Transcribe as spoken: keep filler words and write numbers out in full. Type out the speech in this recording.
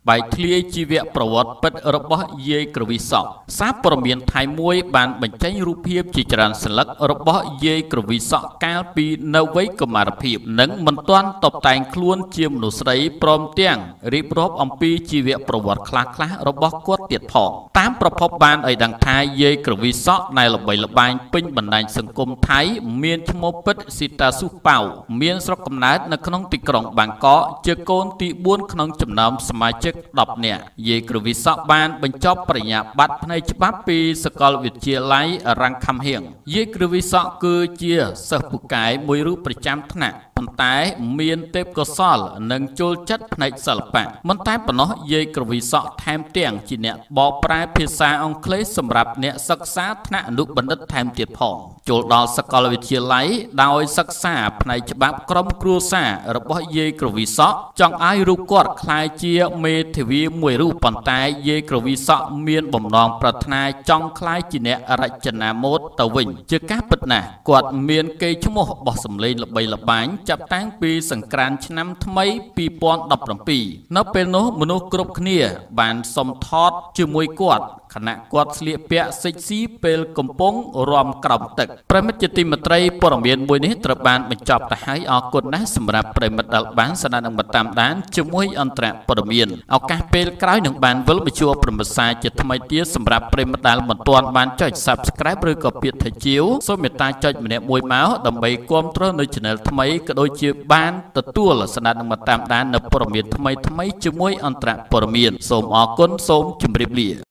bài thlia chi vẹn bảo vật bất ở bó dây cử vi sọ sát bờ miền thái muối bàn bánh cháy rùa hiệp chỉ tràn sân lắc ở bó dây cử vi sọ cao pi nâu với cầm mà hiệp nâng mình toan tập tài luôn chiêm nụ sấy prom tiếng riệp rốp ông pi chi vẹn bảo vật khá khá ở bó quất tiệt phò támประพบ ban អីដងថាយាយក្រវីសក់ណៃល្បីល្បាញពេញបណ្ដាញសង្គមថៃមានឈ្មោះពិតស៊ីតាស៊ូប៉ៅមានស្រុកកំណើតនៅក្នុងទីក្រុងបាងកកជាកូនទីបួនក្នុងចំណោមសមាជិកដប់នាក់យាយក្រវីសក់បានបញ្ចប់បរិញ្ញាបត្រផ្នែកច្បាប់ពីសាកលវិទ្យាល័យរាំងខំហៀងយាយក្រវីសក់គឺជាសិស្សពូកែមួយរូបប្រចាំថ្នាក់ប៉ុន្តែមានទេពកោសល្យនិងចូលចិត្តផ្នែកសិល្បៈមិនតែប៉ុណ្ណោះយាយក្រវីសក់ថែមទាំងជាអ្នកបកប្រែភាសាអង់គ្លេសសម្រាប់អ្នកសិក្សាថ្នាក់អនុបណ្ឌិតថែមទៀតផងចូលដល់សាកលវិទ្យាល័យដោយសិក្សាផ្នែកច្បាប់ក្រមគ្រួសាររបស់យាយក្រវីសក់ចង់ឲ្យរូបគាត់ក្លាយជាមេធាវីមួយរូបប៉ុន្តែយាយក្រវីសក់មានបំណងប្រាថ្នាចង់ក្លាយជាអ្នករចនាម៉ូដទៅវិញជាការពិតណាស់គាត់មានកេរ្តិ៍ឈ្មោះបោះសម្លេងល្បីល្បាញចាប់តាំងពីសង្ក្រាន្តឆ្នាំថ្មីពីរពាន់ដប់ប្រាំពីរនៅពេលនោះមនុស្សគ្រប់គ្នាបានសុំថតជាមួយគាត់ខណៈគាត់ស្លៀកពាក់សិចស៊ីពេលកំពុងរំក្រោមទឹកប្រិមិត្តជាទីមេត្រីព័ត៌មានមួយនេះត្រូវបានបញ្ចប់ទៅហើយអរគុណណាស់សម្រាប់ប្រិមិត្តដែលបានស្ដាប់និងតាមដានជាមួយអន្តរព័ត៌មានឱកាសពេលក្រោយនឹងបានវិលមកជួបព្រមផ្សាយជាថ្មីទៀតសម្រាប់ប្រិមិត្តដែលមិនទាន់បានចុច Subscribe ឬក៏ពាក្យថាជាវសូមមេត្តាចុចម្នាក់មួយមកដើម្បីគាំទ្រនៅ Channel ថ្មីក៏ដូចជាបានទទួលស្ដាប់និងតាមដាននៅព័ត៌មានថ្មីៗជាមួយអន្តរព័ត៌មានសូមអរគុណសូមជម្រាបលា